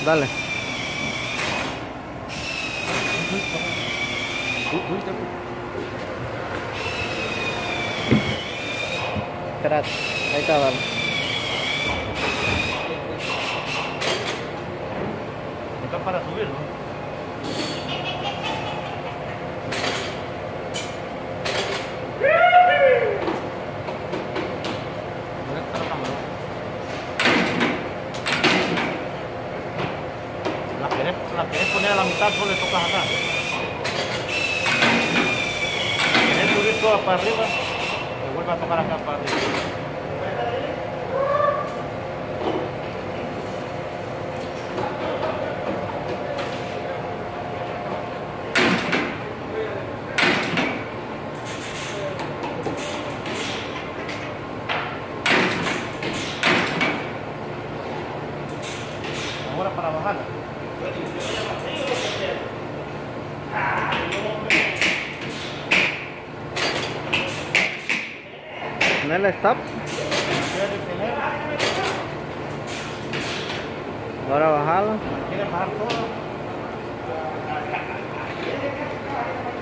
Dale. Espérate, ahí está, dale. Está para subirlo. La querés poner a la mitad, solo le tocas acá. Querés subir toda para arriba, le vuelve a tocar acá para arriba. Ahora para bajarla. Ponerle stop. Ahora bajarlo. ¿Quieres bajar todo?